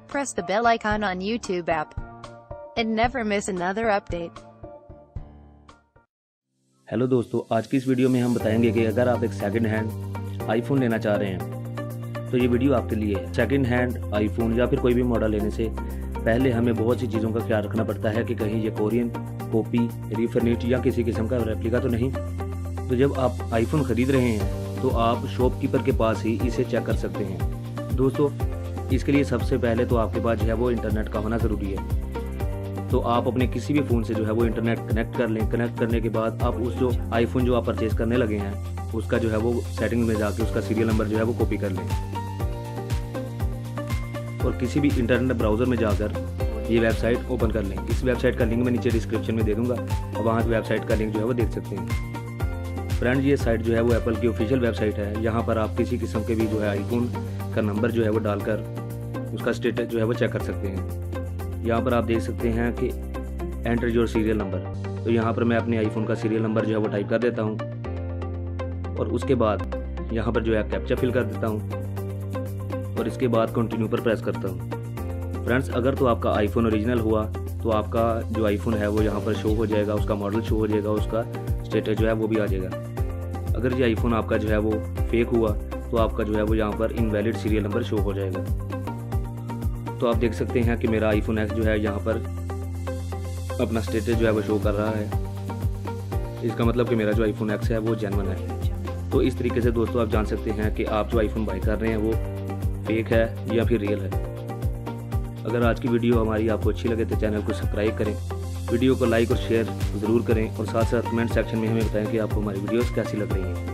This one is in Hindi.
press the bell icon on YouTube app and never miss another update. Hello दोस्तों, आज की इस वीडियो में हम बताएंगे कि अगर आप एक सेकंड हैंड आईफोन लेना चाह रहे हैं तो ये वीडियो आपके लिए है। सेकंड हैंड आईफोन या फिर कोई भी मॉडल लेने से पहले हमें बहुत सी चीज़ों का ख्याल रखना पड़ता है कि कहीं ये कोरियन, कॉपी, रीफर्निश्ड या किसी किस्म का रेप्लिका तो नहीं। तो जब आप आईफोन ख़रीद रहे हैं तो आप शॉपकीपर के पास ही इसे चेक कर सकते हैं। दोस्तों, इसके लिए सबसे पहले तो आपके पास जो है वो इंटरनेट का होना ज़रूरी है। तो आप अपने किसी भी फ़ोन से जो है वो इंटरनेट कनेक्ट कर लें। कनेक्ट करने के बाद आप उस जो आईफोन जो आप परचेज़ करने लगे हैं उसका जो है वो सेटिंग में जाके उसका सीरियल नंबर जो है वो कॉपी कर लें और किसी भी इंटरनेट ब्राउज़र में जाकर ये वेबसाइट ओपन कर लें। इस वेबसाइट का लिंक मैं नीचे डिस्क्रिप्शन में दे दूँगा और वहाँ की वेबसाइट का लिंक जो है वो देख सकते हैं। फ्रेंड्स, ये साइट जो है वो एप्पल की ऑफिशियल वेबसाइट है। यहाँ पर आप किसी किस्म के भी जो है आईफोन का नंबर जो है वो डालकर उसका स्टेटस जो है वो चेक कर सकते हैं। यहाँ पर आप देख सकते हैं कि एंटर योर सीरियल नंबर। तो यहाँ पर मैं अपने आईफोन का सीरियल नंबर जो है वो टाइप कर देता हूँ और उसके बाद यहाँ पर जो है कैप्चा फिल कर देता हूँ और इसके बाद कंटिन्यू पर प्रेस करता हूँ। फ्रेंड्स, अगर तो आपका आईफोन ओरिजिनल हुआ तो आपका जो आईफोन है वो यहाँ पर शो हो जाएगा, उसका मॉडल शो हो जाएगा, उसका स्टेटस जो है वो भी आ जाएगा। अगर ये आईफोन आपका जो है वो फेक हुआ तो आपका जो है वो यहाँ पर इनवैलिड सीरियल नंबर शो हो जाएगा। तो आप देख सकते हैं कि मेरा आईफोन एक्स जो है यहाँ पर अपना स्टेटस जो है वो शो कर रहा है। इसका मतलब कि मेरा जो आईफोन एक्स है वो जेन्युइन है। तो इस तरीके से दोस्तों आप जान सकते हैं कि आप जो आईफोन बाय कर रहे हैं वो फेक है या फिर रियल है। अगर आज की वीडियो हमारी आपको अच्छी लगे तो चैनल को सब्सक्राइब करें, वीडियो को लाइक और शेयर ज़रूर करें और साथ साथ कमेंट सेक्शन में हमें बताएं कि आपको हमारी वीडियोस कैसी लग रही हैं।